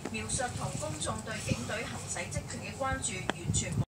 描述同公眾對警隊行使職權嘅關注完全冇。